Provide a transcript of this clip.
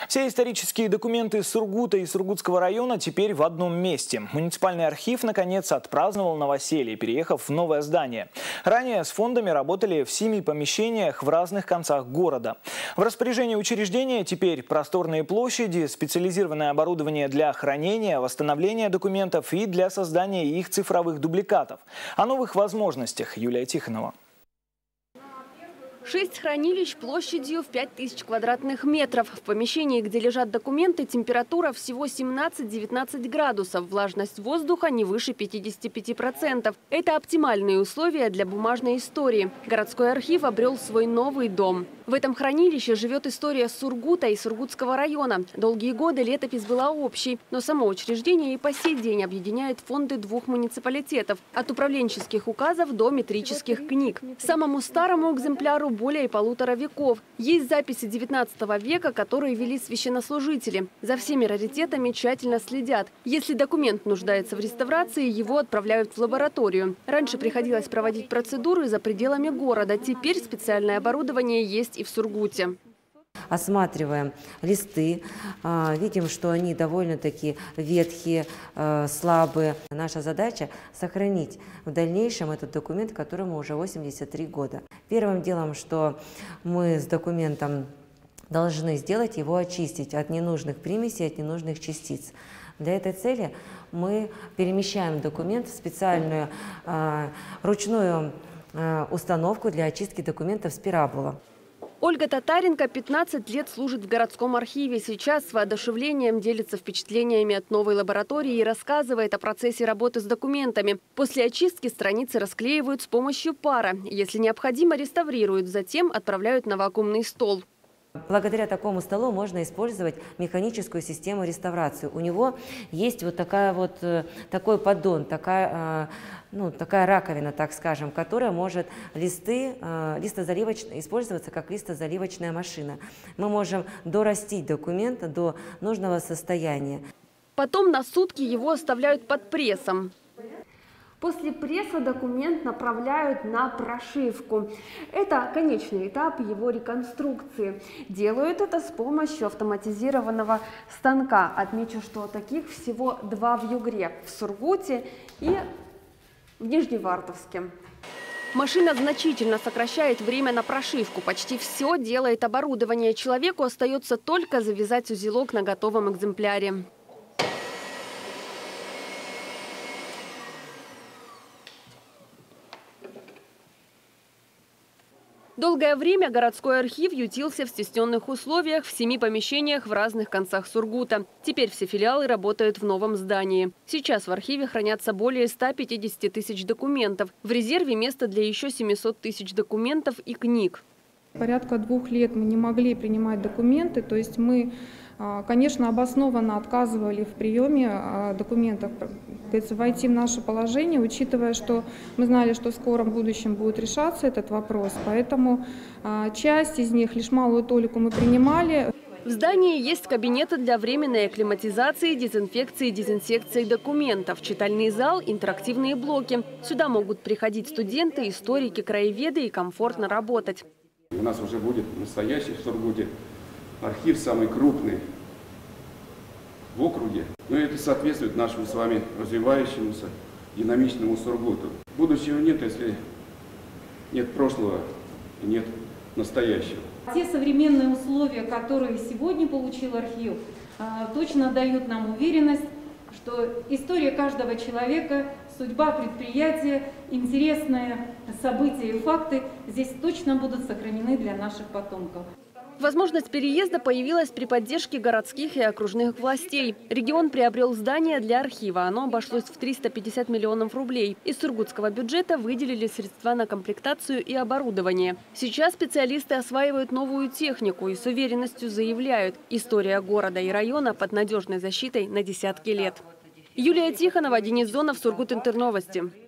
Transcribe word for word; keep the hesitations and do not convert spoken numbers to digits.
Все исторические документы Сургута и Сургутского района теперь в одном месте. Муниципальный архив, наконец, отпраздновал новоселье, переехав в новое здание. Ранее с фондами работали в семи помещениях в разных концах города. В распоряжении учреждения теперь просторные площади, специализированное оборудование для хранения, восстановления документов и для создания их цифровых дубликатов. О новых возможностях Юлия Тихонова. Шесть хранилищ площадью в пять тысяч квадратных метров. В помещении, где лежат документы, температура всего семнадцать-девятнадцать градусов. Влажность воздуха не выше пятидесяти пяти процентов. Это оптимальные условия для бумажной истории. Городской архив обрел свой новый дом. В этом хранилище живет история Сургута и Сургутского района. Долгие годы летопись была общей, но само учреждение и по сей день объединяет фонды двух муниципалитетов. От управленческих указов до метрических книг. Самому старому экземпляру более полутора веков. Есть записи девятнадцатого века, которые вели священнослужители. За всеми раритетами тщательно следят. Если документ нуждается в реставрации, его отправляют в лабораторию. Раньше приходилось проводить процедуры за пределами города. Теперь специальное оборудование есть и в Сургуте. Осматриваем листы, видим, что они довольно-таки ветхие, слабые. Наша задача – сохранить в дальнейшем этот документ, которому уже восемьдесят три года. Первым делом, что мы с документом должны сделать, его очистить от ненужных примесей, от ненужных частиц. Для этой цели мы перемещаем документ в специальную ручную установку для очистки документов спирабула. Ольга Татаренко пятнадцать лет служит в городском архиве. Сейчас с воодушевлением делится впечатлениями от новой лаборатории и рассказывает о процессе работы с документами. После очистки страницы расклеивают с помощью пара. Если необходимо, реставрируют, затем отправляют на вакуумный стол. Благодаря такому столу можно использовать механическую систему реставрации. У него есть вот, такая вот такой поддон, такая, ну, такая раковина, так скажем, которая может листы, листозаливочно, использоваться как листозаливочная машина. Мы можем дорастить документ до нужного состояния. Потом на сутки его оставляют под прессом. После пресса документ направляют на прошивку. Это конечный этап его реконструкции. Делают это с помощью автоматизированного станка. Отмечу, что таких всего два в Югре, в Сургуте и в Нижневартовске. Машина значительно сокращает время на прошивку. Почти все делает оборудование. Человеку остается только завязать узелок на готовом экземпляре. Долгое время городской архив ютился в стесненных условиях в семи помещениях в разных концах Сургута. Теперь все филиалы работают в новом здании. Сейчас в архиве хранятся более ста пятидесяти тысяч документов. В резерве место для еще семисот тысяч документов и книг. Порядка двух лет мы не могли принимать документы, то есть мы, конечно, обоснованно отказывали в приеме документов, войти в наше положение, учитывая, что мы знали, что в скором будущем будет решаться этот вопрос, поэтому часть из них, лишь малую толику, мы принимали. В здании есть кабинеты для временной акклиматизации, дезинфекции и дезинсекции документов, читальный зал, интерактивные блоки. Сюда могут приходить студенты, историки, краеведы и комфортно работать. У нас уже будет настоящий в Сургуте архив, самый крупный в округе. Но это соответствует нашему с вами развивающемуся, динамичному Сургуту. Будущего нет, если нет прошлого и нет настоящего. Те современные условия, которые сегодня получил архив, точно дают нам уверенность, что история каждого человека, судьба предприятия, интересные события и факты здесь точно будут сохранены для наших потомков. Возможность переезда появилась при поддержке городских и окружных властей. Регион приобрел здание для архива. Оно обошлось в триста пятьдесят миллионов рублей. Из сургутского бюджета выделили средства на комплектацию и оборудование. Сейчас специалисты осваивают новую технику и с уверенностью заявляют, история города и района под надежной защитой на десятки лет. Юлия Тихонова, Денис Зонов, Сургут Интерновости.